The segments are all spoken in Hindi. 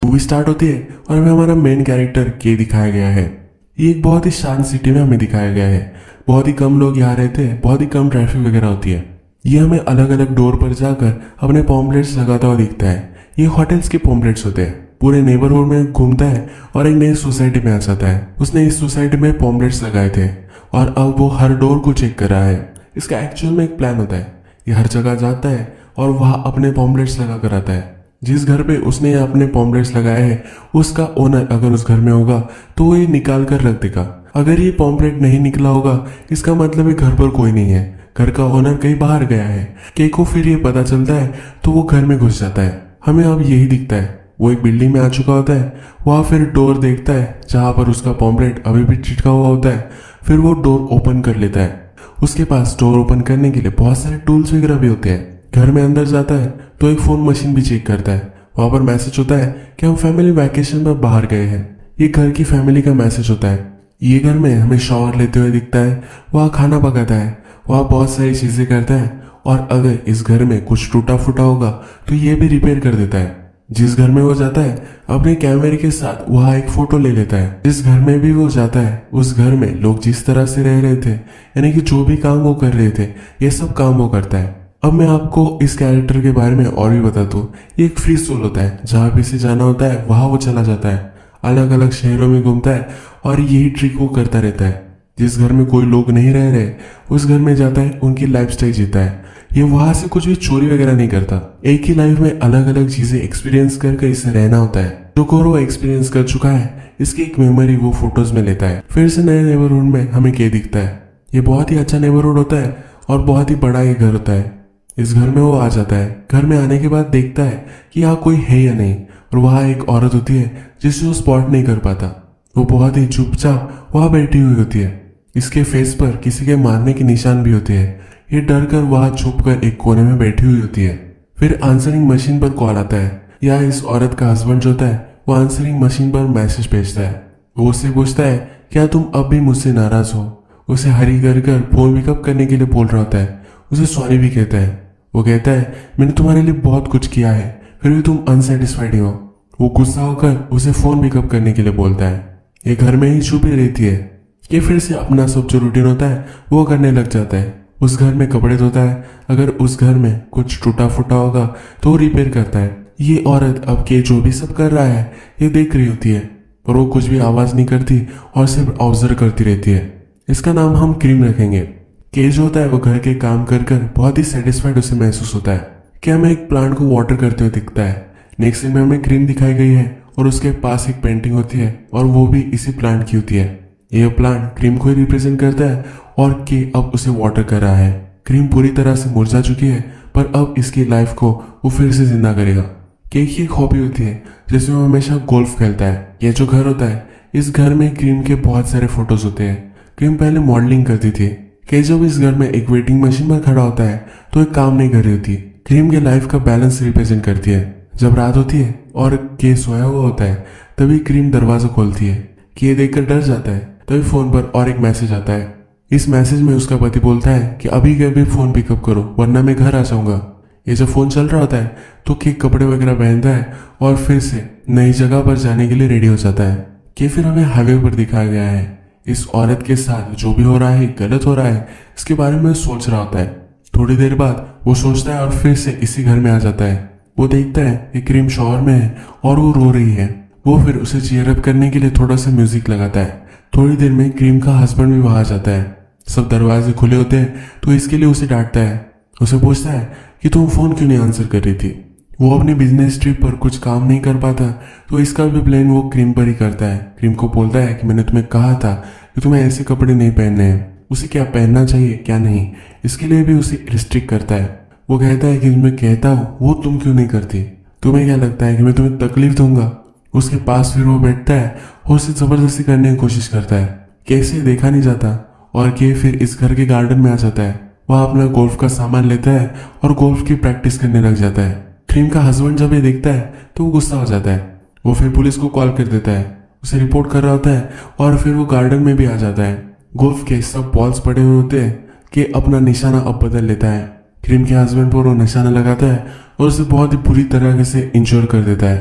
मूवी स्टार्ट होती है और हमें हमारा मेन कैरेक्टर के दिखाया गया है। ये एक बहुत ही शांत सिटी में हमें दिखाया गया है। बहुत ही कम लोग यहाँ रहते हैं, बहुत ही कम ट्रैफिक वगैरह होती है। ये हमें अलग अलग डोर पर जाकर अपने पॉम्पलेट्स लगाता हुआ दिखता है। ये होटल्स के पॉम्पलेट्स होते हैं। पूरे नेबरहुड में घूमता है और एक नई सोसाइटी में आ जाता है। उसने इस सोसाइटी में पॉम्पलेट्स लगाए थे और अब वो हर डोर को चेक कर रहा है। इसका एक्चुअल में एक प्लान होता है। ये हर जगह जाता है और वहाँ अपने पॉम्पलेट्स लगा कर आता है। जिस घर पे उसने अपने पॉम्पलेट्स लगाए हैं उसका ओनर अगर उस घर में होगा तो वो ये निकाल कर रख देगा। अगर ये पॉम्पलेट नहीं निकला होगा इसका मतलब है घर पर कोई नहीं है, घर का ओनर कहीं बाहर गया है। के को फिर ये पता चलता है तो वो घर में घुस जाता है। हमें अब यही दिखता है। वो एक बिल्डिंग में आ चुका होता है। वहाँ फिर डोर देखता है जहाँ पर उसका पॉम्पलेट अभी भी चिटका हुआ होता है। फिर वो डोर ओपन कर लेता है। उसके पास डोर ओपन करने के लिए बहुत सारे टूल्स वगैरह भी होते हैं। घर में अंदर जाता है तो एक फोन मशीन भी चेक करता है। वहां पर मैसेज होता है कि हम फैमिली वैकेशन में बाहर गए हैं। ये घर की फैमिली का मैसेज होता है। ये घर में हमें शॉवर लेते हुए दिखता है। वहाँ खाना पकाता है, वहाँ बहुत सारी चीजें करता है और अगर इस घर में कुछ टूटा फूटा होगा तो ये भी रिपेयर कर देता है। जिस घर में वो जाता है अपने कैमरे के साथ वहाँ एक फोटो ले लेता है। जिस घर में भी वो जाता है उस घर में लोग जिस तरह से रह रहे थे, यानी कि जो भी काम वो कर रहे थे ये सब काम वो करता है। अब मैं आपको इस कैरेक्टर के बारे में और भी बता दूं। ये एक फ्री सोल होता है। जहाँ भी से जाना होता है वहां वो चला जाता है। अलग अलग शहरों में घूमता है और यही ट्रिक वो करता रहता है। जिस घर में कोई लोग नहीं रह रहे उस घर में जाता है, उनकी लाइफस्टाइल जीता है। ये वहां से कुछ भी चोरी वगैरह नहीं करता। एक ही लाइफ में अलग अलग चीजें एक्सपीरियंस करके इसे रहना होता है। जो को वो एक्सपीरियंस कर चुका है इसकी एक मेमोरी वो फोटोज में लेता है। फिर से नए नेबरहुड में हमें के दिखता है। ये बहुत ही अच्छा नेबरहुड होता है और बहुत ही बड़ा ये घर होता है। इस घर में वो आ जाता है। घर में आने के बाद देखता है कि यहाँ कोई है या नहीं और वहाँ एक औरत होती है जिसे वो स्पॉट नहीं कर पाता। वो बहुत ही चुपचाप वहाँ बैठी हुई होती है। इसके फेस पर किसी के मारने के निशान भी होते हैं। ये डर कर वहाँ छुप कर एक कोने में बैठी हुई होती है। फिर आंसरिंग मशीन पर कॉल आता है। या इस औरत का हस्बैंड जो होता है वो आंसरिंग मशीन पर मैसेज भेजता है। वो उससे पूछता है क्या तुम अब भी मुझसे नाराज हो। उसे हरी कर फोन पिकअप करने के लिए बोल रहा होता है। उसे सॉरी भी कहता है। वो कहता है मैंने तुम्हारे लिए बहुत कुछ किया है फिर भी तुम अनसेटिस्फाइड हो। वो गुस्सा होकर उसे फोन पिकअप करने के लिए बोलता है। ये घर में ही छुपी रहती है। ये फिर से अपना सब जो रूटीन होता है वो करने लग जाता है। उस घर में कपड़े धोता है। अगर उस घर में कुछ टूटा फूटा होगा तो वो रिपेयर करता है। ये औरत अब के जो भी सब कर रहा है ये देख रही होती है और वो कुछ भी आवाज नहीं करती और सिर्फ ऑब्जर्व करती रहती है। इसका नाम हम क्रीम रखेंगे। के जो होता है वो घर के काम कर बहुत ही सेटिस्फाइड उसे महसूस होता है कि हमें एक प्लांट को वाटर करते हुए दिखता है। नेक्स्ट सीन में हमें क्रीम दिखाई गई है और उसके पास एक पेंटिंग होती है और वो भी इसी प्लांट की होती है। यह प्लांट क्रीम को ही रिप्रेजेंट करता है और के अब उसे वाटर कर रहा है। क्रीम पूरी तरह से मुरझा चुकी है पर अब इसकी लाइफ को वो फिर से जिंदा करेगा। के की एक हॉबी होती है जिसमें वो हमेशा गोल्फ खेलता है। ये जो घर होता है इस घर में क्रीम के बहुत सारे फोटोज होते हैं। क्रीम पहले मॉडलिंग करती थी कि जब इस घर में एक वेटिंग मशीन पर खड़ा होता है तो एक काम नहीं कर रही होती। क्रीम के लाइफ का बैलेंस रिप्रेजेंट करती है। जब रात होती है और के सोया हुआ होता है तभी क्रीम दरवाजा खोलती है। के देखकर डर जाता है। तभी फोन पर और एक मैसेज आता है। इस मैसेज में उसका पति बोलता है कि अभी के अभी फोन पिकअप करो वरना मैं घर आ जाऊंगा। ये जब फोन चल रहा होता है तो के कपड़े वगैरह पहनता है और फिर से नई जगह पर जाने के लिए रेडी हो जाता है। कि फिर हमें हाईवे पर दिखाया गया है। इस औरत के साथ जो भी हो रहा है गलत हो रहा है इसके बारे में सोच रहा होता है। थोड़ी देर बाद वो सोचता है और फिर से इसी घर में आ जाता है। वो देखता है कि क्रीम शॉवर में है और वो रो रही है। वो फिर उसे चीयर अप करने के लिए थोड़ा सा म्यूजिक लगाता है। थोड़ी देर में क्रीम का हस्बैंड भी वहां आ जाता है। सब दरवाजे खुले होते हैं तो इसके लिए उसे डांटता है। उसे पूछता है कि तुम फोन क्यों नहीं आंसर कर रही थी। वो अपनी बिजनेस ट्रिप पर कुछ काम नहीं कर पाता तो इसका भी ब्लेम वो क्रीम पर ही करता है। क्रीम को बोलता है कि मैंने तुम्हें कहा था कि तुम्हें ऐसे कपड़े नहीं पहनने हैं। उसे क्या पहनना चाहिए क्या नहीं इसके लिए भी उसे रिस्ट्रिक्ट करता है। वो कहता है कि मैं कहता हूँ वो तुम क्यों नहीं करती। तुम्हें क्या लगता है कि मैं तुम्हें तकलीफ दूंगा। उसके पास फिर वो बैठता है और उसे जबरदस्ती करने की कोशिश करता है। कैसे देखा नहीं जाता और के फिर इस घर के गार्डन में आ जाता है। वह अपना गोल्फ का सामान लेता है और गोल्फ की प्रैक्टिस करने लग जाता है। क्रीम का हस्बैंड जब ये देखता है तो वो गुस्सा हो जाता है। वो फिर पुलिस को कॉल कर देता है। उसे रिपोर्ट कर रहा होता है और फिर वो गार्डन में भी आ जाता है। गोल्फ के सब बॉल्स पड़े हुए होते हैं कि अपना निशाना अब बदल लेता है। क्रीम के हस्बैंड पर वो निशाना लगाता है और उसे बहुत ही बुरी तरह से इंश्योर कर देता है।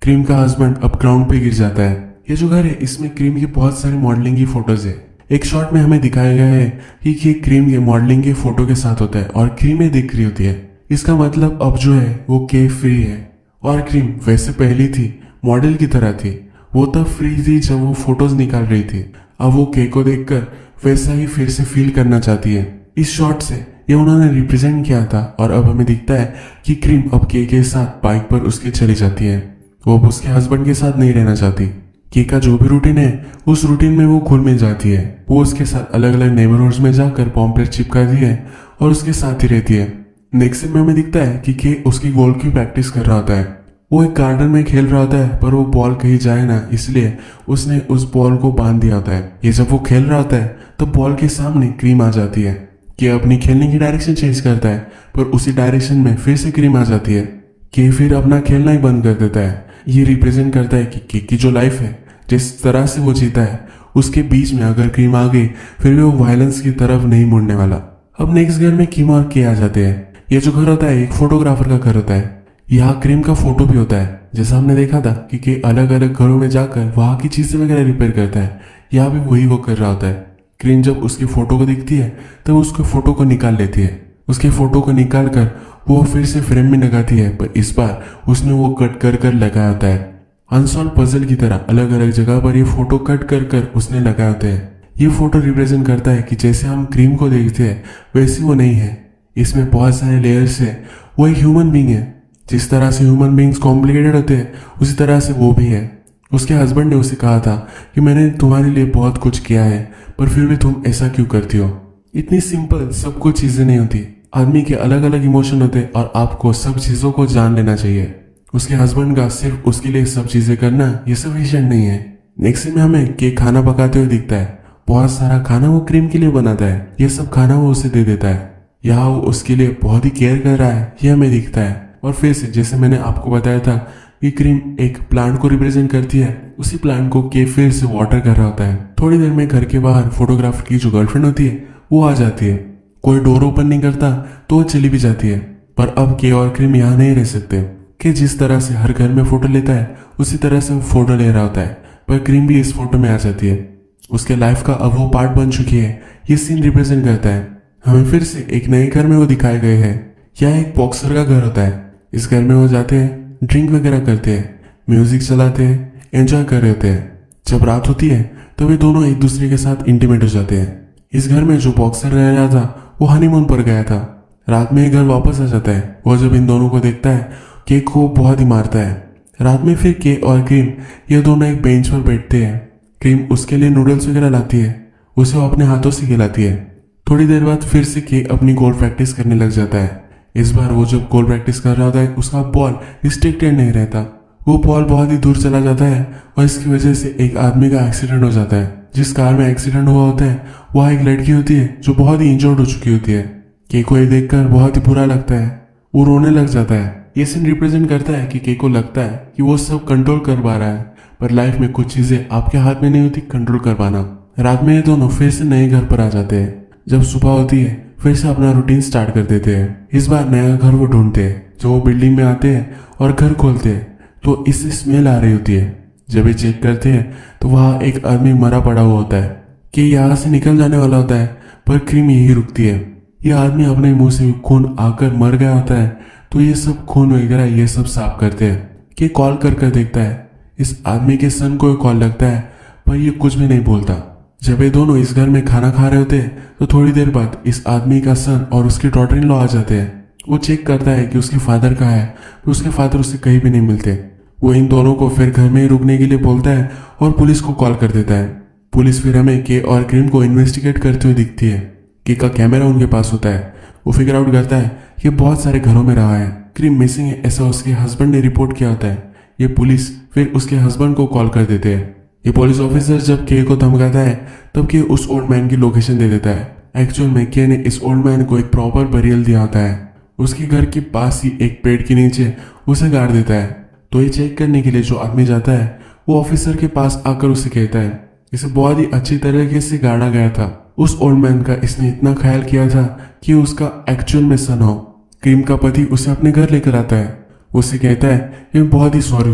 क्रीम का हस्बैंड अब ग्राउंड पे गिर जाता है। ये जो घर है इसमें क्रीम की बहुत सारी मॉडलिंग की फोटोज है। एक शॉट में हमें दिखाया गया है कि ये क्रीम के मॉडलिंग के फोटो के साथ होता है और क्रीमें दिख रही होती है। इसका मतलब अब जो है वो के फ्री है और क्रीम वैसे पहली थी, मॉडल की तरह थी। वो तब फ्री थी जब वो फोटोज निकाल रही थी। अब वो के को देखकर वैसा ही फिर से फील करना चाहती है। इस शॉट से ये उन्होंने रिप्रेजेंट किया था और अब हमें दिखता है कि क्रीम अब के साथ बाइक पर उसके चली जाती है। वो अब उसके हस्बैंड के साथ नहीं रहना चाहती। के का जो भी रूटीन है उस रूटीन में वो घुल मिल जाती है। वो उसके साथ अलग अलग नेबरहुड्स में जाकर पॉम्पलेट चिपकाती है और उसके साथ ही रहती है। नेक्स्ट सीन में हमें दिखता है कि के उसकी गोल्फ की प्रैक्टिस कर रहा होता है। वो एक गार्डन में खेल रहा होता है पर वो बॉल कहीं जाए ना इसलिए उसने उस बॉल को बांध दिया होता है। ये जब वो खेल रहा होता है तो बॉल के सामने क्रीम आ जाती है। के अपनी खेलने की डायरेक्शन चेंज करता है पर उसी डायरेक्शन में फिर से क्रीम आ जाती है। के फिर अपना खेलना ही बंद कर देता है। ये रिप्रेजेंट करता है कि के की जो लाइफ है, जिस तरह से वो जीता है, उसके बीच में अगर क्रीम आ गई फिर भी वो वायलेंस की तरफ नहीं मुड़ने वाला। अब नेक्स्ट घर में किम और के आ जाते हैं। ये जो घर होता है एक फोटोग्राफर का घर होता है। यहाँ क्रीम का फोटो भी होता है। जैसा हमने देखा था कि के अलग अलग घरों में जाकर वहां की चीजें वगैरह रिपेयर करता है, यहाँ भी वही वो कर रहा होता है। क्रीम जब उसकी फोटो को दिखती है तब उसके फोटो को निकाल लेती है। उसके फोटो को निकाल कर वो फिर से फ्रेम में लगाती है पर इस बार उसने वो कट कर कर लगाया होता है। अनसॉल्व पजल की तरह अलग अलग जगह पर ये फोटो कट कर कर उसने लगाए होते हैं। ये फोटो रिप्रेजेंट करता है कि जैसे हम क्रीम को देखते हैं वैसे वो नहीं है। इसमें बहुत सारे लेयर्स है। वो एक ह्यूमन बीइंग है। जिस तरह से ह्यूमन बीइंग्स कॉम्प्लिकेटेड होते हैं उसी तरह से वो भी है। उसके हस्बैंड ने उसे कहा था कि मैंने तुम्हारे लिए बहुत कुछ किया है पर फिर भी तुम ऐसा क्यों करती हो। इतनी सिंपल सब कुछ चीजें नहीं होती। आदमी के अलग अलग इमोशन होते हैं और आपको सब चीजों को जान लेना चाहिए। उसके हस्बैंड का सिर्फ उसके लिए सब चीजें करना ये सफिशिएंट नहीं है। नेक्स्ट में हमें के खाना पकाते हुए दिखता है। बहुत सारा खाना वो क्रीम के लिए बनाता है। ये सब खाना वो उसे दे देता है। यहाँ वो उसके लिए बहुत ही केयर कर रहा है ये हमें दिखता है। और फिर से जैसे मैंने आपको बताया था कि क्रीम एक प्लांट को रिप्रेजेंट करती है, उसी प्लांट को के फिर से वाटर कर रहा होता है। थोड़ी देर में घर के बाहर फोटोग्राफर की जो गर्लफ्रेंड होती है वो आ जाती है। कोई डोर ओपन नहीं करता तो वो चली भी जाती है। पर अब के और क्रीम यहाँ नहीं रह सकते। के जिस तरह से हर घर में फोटो लेता है उसी तरह से वो फोटो ले रहा होता है पर क्रीम भी इस फोटो में आ जाती है। उसके लाइफ का अब वो पार्ट बन चुकी है। ये सीन रिप्रेजेंट करता है हमें फिर से एक नए घर में वो दिखाए गए हैं। यह एक बॉक्सर का घर होता है। इस घर में वो जाते हैं, ड्रिंक वगैरह करते हैं, म्यूजिक चलाते हैं, एंजॉय कर रहे होते हैं। जब रात होती है तो वे दोनों एक दूसरे के साथ इंटीमेट हो जाते हैं। इस घर में जो बॉक्सर रह रहा था वो हनीमून पर गया था। रात में ये घर वापस आ जाता है। वो जब इन दोनों को देखता है केक को बहुत ही मारता है। रात में फिर के और क्रीम ये दोनों एक बेंच पर बैठते हैं। क्रीम उसके लिए नूडल्स वगैरह लाती है, उसे वो अपने हाथों से खिलाती है। थोड़ी देर बाद फिर से के अपनी गोल प्रैक्टिस करने लग जाता है। इस बार वो जब गोल प्रैक्टिस कर रहा होता है उसका बॉल रिस्ट्रिक्टेड नहीं रहता। वो बॉल बहुत ही दूर चला जाता है और इसकी वजह से एक आदमी का एक्सीडेंट हो जाता है। जिस कार में एक्सीडेंट हुआ होता है वह एक लड़की होती है जो बहुत ही इंजर्ड हो चुकी होती है। के को ये देखकर बहुत ही बुरा लगता है। वो रोने लग जाता है। ये सीन रिप्रेजेंट करता है कि के को लगता है कि वो सब कंट्रोल कर पा रहा है पर लाइफ में कुछ चीजें आपके हाथ में नहीं होती कंट्रोल कर पाना। रात में ये दोनों फिर से नए घर पर आ जाते हैं। जब सुबह होती है फिर से अपना रूटीन स्टार्ट कर देते हैं। इस बार नया घर वो ढूंढते हैं। जब वो बिल्डिंग में आते हैं और घर खोलते हैं तो इससे स्मेल आ रही होती है। जब ये चेक करते हैं तो वहां एक आदमी मरा पड़ा हुआ होता है कि यहाँ से निकल जाने वाला होता है पर क्रीम यही रुकती है। यह आदमी अपने मुंह से खून आकर मर गया होता है तो ये सब खून वगैरह ये सब साफ करते हैं। कि कॉल कर कर देखता है। इस आदमी के सन को कॉल लगता है पर ये कुछ भी नहीं बोलता। जब ये दोनों इस घर में खाना खा रहे होते हैं तो थोड़ी देर बाद इस आदमी का सन और उसकी डॉटर इन लॉ आ जाते हैं। वो चेक करता है कि उसके फादर कहाँ है तो उसके फादर उससे कहीं भी नहीं मिलते। वो इन दोनों को फिर घर में ही रुकने के लिए बोलता है और पुलिस को कॉल कर देता है। पुलिस फिर हमें के और क्रीम को इन्वेस्टिगेट करते हुए दिखती है। के का कैमरा उनके पास होता है। वो फिगर आउट करता है कि बहुत सारे घरों में रहा है। क्रीम मिसिंग है ऐसा उसके हस्बैंड ने रिपोर्ट किया होता है। ये पुलिस फिर उसके हस्बैंड को कॉल कर देते हैं। ये पुलिस ऑफिसर जब के को धमकाता है तब के उस ओल्ड मैन की लोकेशन दे देता है। एक्चुअल में के ने इस ओल्ड मैन को एक प्रॉपर बरियल दिया होता है। उसके घर के पास ही एक पेड़ के नीचे उसे गाड़ देता है। तो ये चेक करने के लिए जो आदमी जाता है वो ऑफिसर के पास आकर उसे कहता है इसे बहुत ही अच्छी तरीके से गाड़ा गया था। उस ओल्ड मैन का इसने इतना ख्याल किया था कि उसका एक्चुअल में सन हो। क्रीम का पति उसे अपने घर लेकर आता है। उसे कहता है मैं बहुत ही सॉरी हूँ,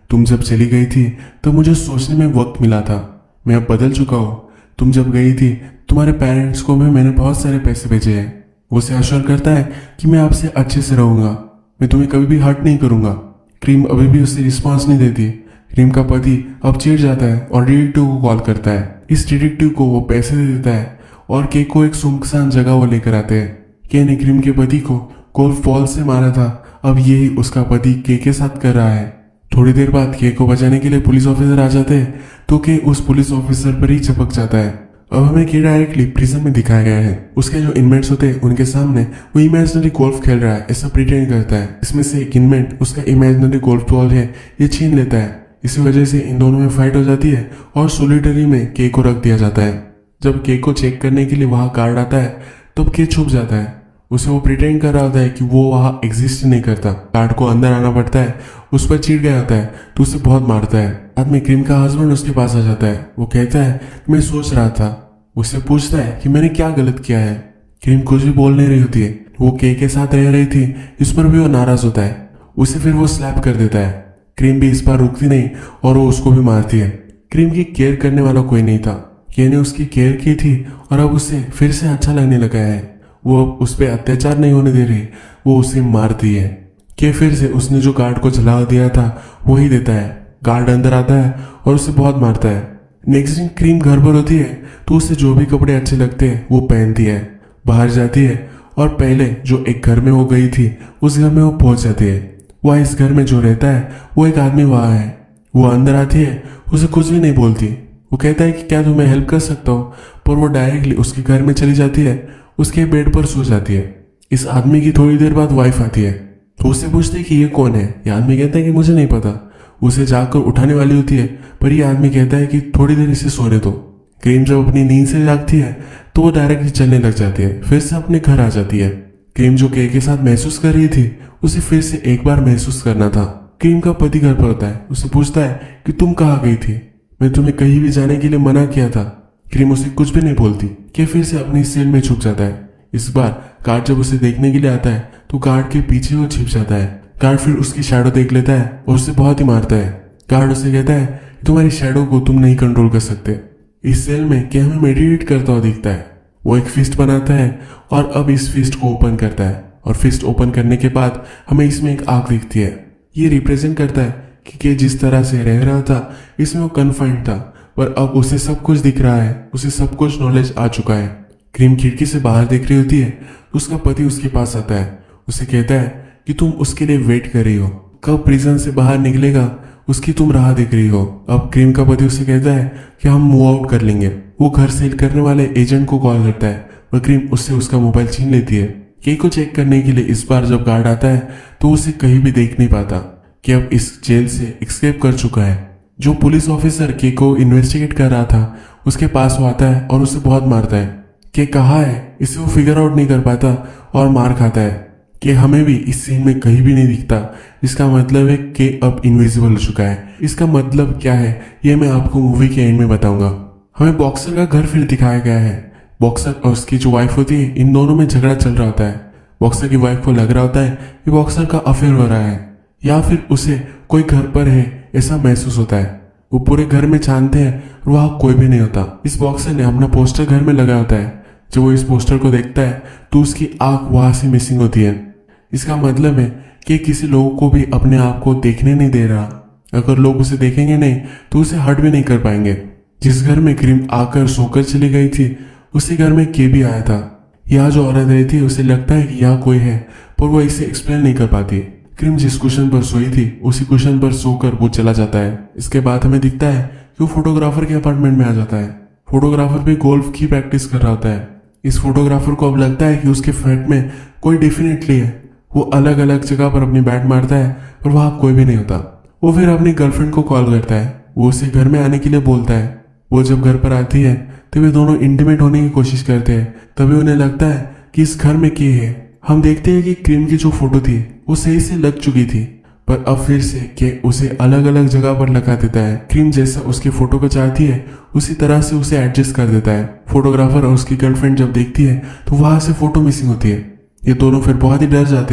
तुम जब चली गई थी तो मुझे सोचने में वक्त मिला था। मैं अब बदल चुका हूँ। तुम जब गई थी तुम्हारे पेरेंट्स को भी मैंने बहुत सारे पैसे भेजे हैं। वो उसे अश्योर करता है कि मैं आपसे अच्छे से रहूंगा, मैं तुम्हें कभी भी हर्ट नहीं करूंगा। क्रीम अभी भी उससे रिस्पॉन्स नहीं देती। क्रीम का पति अब चिढ़ जाता है और डिटेक्टिव को कॉल करता है। इस डिटेक्टिव को वो पैसे दे देता है और के को एक सुनसान जगह वो लेकर आते हैं। के ने क्रीम के पति को गोल्फ बॉल से मारा था, अब यही उसका पति के साथ कर रहा है। थोड़ी देर बाद के को बचाने के लिए पुलिस ऑफिसर आ जाते हैं तो के उस पुलिस ऑफिसर पर ही चिपक जाता है। अब हमें के डायरेक्टली प्रिजन में दिखाया गया है। उसके जो इनमेट्स होते हैं उनके सामने वो इमेजिनरी गोल्फ खेल रहा है ऐसा प्रिटेंड करता है। इसमें से एक इनमेट उसका इमेजिनरी गोल्फ बॉल है ये छीन लेता है। इसी वजह से इन दोनों में फाइट हो जाती है और सोलिटरी में के को रख दिया जाता है। जब के को चेक करने के लिए वहां गार्ड आता है तब के छुप जाता है। उसे वो प्रिटेंड कर रहा होता है कि वो वहां एग्जिस्ट नहीं करता। गार्ड को अंदर आना पड़ता है, उस पर चिढ़ गया होता है तो उसे बहुत मारता है। आदमी क्रीम का हस्बैंड उसके पास आ जाता है। वो कहता है मैं सोच रहा था। उससे पूछता है कि मैंने क्या गलत किया है। क्रीम कुछ भी बोल नहीं रही होती है। वो के साथ रह रही थी, इस पर भी वो नाराज होता है। उसे फिर वो स्लैप कर देता है। क्रीम भी इस बार रुकती नहीं और वो उसको भी मारती है। क्रीम की केयर करने वाला कोई नहीं था। के ने उसकी केयर की थी और अब उसे फिर से अच्छा लगने लगा है। वो अब उस पर अत्याचार नहीं होने दे रही, वो उसे मारती है। के फिर से उसने जो गार्ड को जला दिया था वही देता है। गार्ड अंदर आता है और उसे बहुत मारता है। नेक्स्ट दिन क्रीम घर पर होती है तो उसे जो भी कपड़े अच्छे लगते हैं वो पहनती है, बाहर जाती है और पहले जो एक घर में वो गई थी उस घर में वो पहुंच जाती है। वह इस घर में जो रहता है वो एक आदमी वहां है। वो अंदर आती है, उसे कुछ भी नहीं बोलती। वो कहता है कि क्या तुम्हें हेल्प कर सकता हूँ, पर वो डायरेक्टली उसके घर में चली जाती है, उसके बेड पर सो जाती है। इस आदमी की थोड़ी देर बाद वाइफ आती है तो उससे पूछते है कि ये कौन है। ये आदमी कहता है कि मुझे नहीं पता। उसे जाकर उठाने वाली होती है पर ये आदमी कहता है कि थोड़ी देर इसे सोने दो। क्रीम जब अपनी नींद से जागती है तो वो डायरेक्टली चलने लग जाती है, फिर से अपने घर आ जाती है। क्रीम जो के साथ महसूस कर रही थी उसे फिर से एक बार महसूस करना था। क्रीम का पति घर पर होता है, उसे पूछता है कि तुम कहाँ गई थी, मैं तुम्हें कहीं भी जाने के लिए मना किया था। क्रीम उसे कुछ भी नहीं बोलती। के फिर से अपनी सेल में छुप जाता है। इस बार गार्ड जब उसे देखने के लिए आता है तो गार्ड के पीछे वो छिप जाता है। गार्ड फिर उसकी शैडो देख लेता है और उसे बहुत ही मारता है। गार्ड उसे कहता है तुम्हारी शैडो को तुम नहीं कंट्रोल कर सकते। इस सेल में के हमें मेडिटेट करता हुआ दिखता है। वो एक फिस्ट बनाता है और अब इस फिस्ट को ओपन करता है और फिस्ट ओपन करने के बाद हमें इसमें एक आग दिखती है। ये रिप्रेजेंट करता है कि के जिस तरह से रह रहा था इसमें वो कन्फाइंड था, पर अब उसे सब कुछ दिख रहा है, उसे सब कुछ नॉलेज आ चुका है। क्रीम खिड़की से बाहर देख रही होती है तो उसका पति उसके पास आता है। उसे कहता है कि तुम उसके लिए वेट कर रही हो, कब प्रिजन से बाहर निकलेगा उसकी तुम राह देख रही हो। अब क्रीम का पति उसे कहता है कि हम मूव आउट कर लेंगे। वो घर सेल करने वाले एजेंट को कॉल करता है और क्रीम उससे उसका मोबाइल छीन लेती है। के को चेक करने के लिए इस बार जब गार्ड आता है तो उसे कहीं भी देख नहीं पाता कि अब इस जेल से एस्केप कर चुका है। जो पुलिस ऑफिसर के को इन्वेस्टिगेट कर रहा था उसके पास वो आता है और उसे बहुत मारता है। के कहाँ है इसे वो फिगर आउट नहीं कर पाता और मार खाता है। कि हमें भी इस सीन में कहीं भी नहीं दिखता। इसका मतलब है कि अब इनविजिबल हो चुका है। इसका मतलब क्या है ये मैं आपको मूवी के एंड में बताऊंगा। हमें बॉक्सर का घर फिर दिखाया गया है। बॉक्सर और उसकी जो वाइफ होती है इन दोनों में झगड़ा चल रहा होता है। बॉक्सर की वाइफ को लग रहा होता है कि बॉक्सर का अफेयर हो रहा है या फिर उसे कोई घर पर है ऐसा महसूस होता है। वो पूरे घर में छानते हैं और वहां कोई भी नहीं होता। इस बॉक्सर ने अपना पोस्टर घर में लगा होता है। जब वो इस पोस्टर को देखता है तो उसकी आंख वहां से मिसिंग होती है। इसका मतलब है कि किसी लोगों को भी अपने आप को देखने नहीं दे रहा। अगर लोग उसे देखेंगे नहीं तो उसे हर्ट भी नहीं कर पाएंगे। जिस घर में क्रीम आकर सोकर चली गई थी उसी घर में के भी आया था। यहाँ जो औरत रहती है उसे लगता है कि यहाँ कोई है पर वो इसे एक्सप्लेन नहीं कर पाती। क्रीम जिस कुशन पर सोई थी उसी कुशन पर सोकर वो चला जाता है। इसके बाद हमें दिखता है कि वो फोटोग्राफर के अपार्टमेंट में आ जाता है। फोटोग्राफर भी गोल्फ की प्रैक्टिस कर रहा होता है। इस फोटोग्राफर को अब लगता है कि उसके फ्लैट में कोई डेफिनेटली है। वो अलग अलग जगह पर अपनी बैट मारता है पर वहां कोई भी नहीं होता। वो फिर अपनी गर्लफ्रेंड को कॉल करता है। वो उसे घर में आने के लिए बोलता है। वो जब घर पर आती है तो वे दोनों इंटीमेट होने की कोशिश करते हैं। तभी उन्हें लगता है कि इस घर में क्या है। हम देखते हैं कि क्रीम की जो फोटो थी वो सही से लग चुकी थी पर अब फिर से के उसे अलग अलग जगह पर लगा देता है। क्रीम जैसा उसकी फोटो को चाहती है उसी तरह से उसे एडजस्ट कर देता है। फोटोग्राफर और उसकी गर्लफ्रेंड जब देखती है तो वहां से फोटो मिसिंग होती है। ये दोनों फिर बहुत ही डर जाते हैं।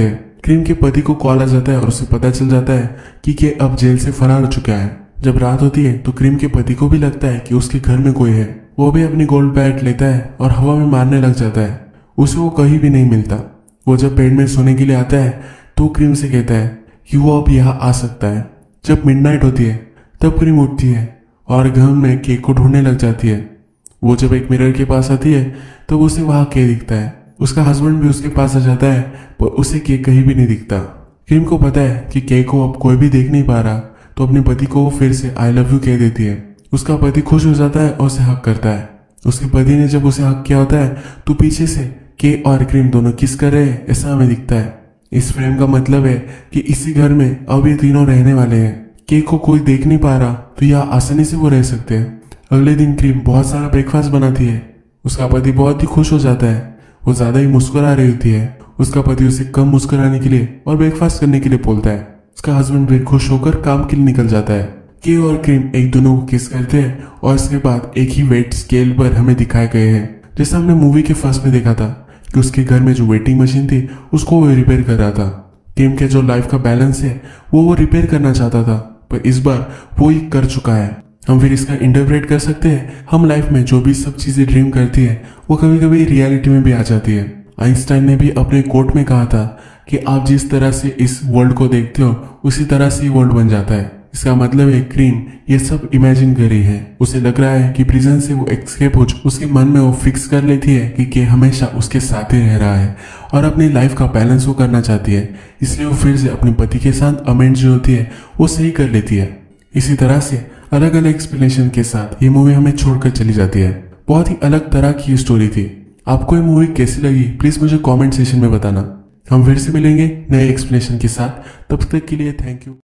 क्रीम के पति को कॉल आ जाता है और उसे पता चल जाता है कि के अब जेल से फरार हो चुका है। जब रात होती है तो क्रीम के पति को भी लगता है कि उसके घर में कोई है। वो भी अपनी गोल्ड बैट लेता है और हवा में मारने लग जाता है। उसे वो कहीं भी नहीं मिलता। वो जब बेड में सोने के लिए आता है तो क्रीम से कहता है कि वो अब यहाँ आ सकता है। जब मिडनाइट होती है तब क्रीम उठती है और गम में केक को ढूंढने लग जाती है। वो जब एक मिरर के पास आती है तो उसे वहां केक दिखता है। उसका हस्बैंड भी उसके पास आ जाता है पर उसे केक कहीं भी नहीं दिखता। क्रीम को पता है कि केक को अब कोई भी देख नहीं पा रहा, तो अपने पति को वो फिर से आई लव यू कह देती है। उसका पति खुश हो जाता है और उसे हक करता है। उसके पति ने जब उसे हक किया होता है तो पीछे से के और क्रीम दोनों किस कर रहे हैं ऐसा हमें दिखता है। इस फ्रेम का मतलब है कि इसी घर में अब ये तीनों रहने वाले हैं। केक को कोई देख नहीं पा रहा तो यह आसानी से वो रह सकते हैं। अगले दिन क्रीम बहुत सारा ब्रेकफास्ट बनाती है। उसका पति बहुत ही खुश हो जाता है। वो ज्यादा ही मुस्कुरा रही होती है। उसका पति उसे कम मुस्कुराने के लिए और ब्रेकफास्ट करने के लिए बोलता है। उसका हस्बैंड भी खुश होकर काम के लिए निकल जाता है। के और क्रीम एक दोनों को किस करते हैं और इसके बाद एक ही वेट स्केल पर हमें दिखाए गए हैं। जैसे हमने मूवी के फर्स्ट में देखा था कि उसके घर में जो वेटिंग मशीन थी उसको वो रिपेयर कर रहा था। क्रीम के जो लाइफ का बैलेंस है वो रिपेयर करना चाहता था, पर इस बार वो ही कर चुका है। हम फिर इसका इंटरप्रेट कर सकते हैं, हम लाइफ में जो भी सब चीजें ड्रीम करती है वो कभी कभी रियलिटी में भी आ जाती है। आइंस्टाइन ने भी अपने कोट में कहा था कि आप जिस तरह से इस वर्ल्ड को देखते हो उसी तरह से वर्ल्ड बन जाता है। इसका मतलब है क्रीम ये सब इमेजिन कर रही है। उसे लग रहा है कि प्रिजन से वो एस्केप हो उसके मन में वो फिक्स कर लेती है कि हमेशा उसके साथ ही रह रहा है और अपनी लाइफ का बैलेंस वो करना चाहती है। इसलिए वो फिर से अपने पति के साथ अमेंड जो होती है वो सही कर लेती है। इसी तरह से अलग अलग एक्सप्लेनेशन के साथ ये मूवी हमें छोड़कर चली जाती है। बहुत ही अलग तरह की स्टोरी थी। आपको ये मूवी कैसी लगी प्लीज मुझे कमेंट सेशन में बताना। हम फिर से मिलेंगे नए एक्सप्लेनेशन के साथ। तब तक के लिए थैंक यू।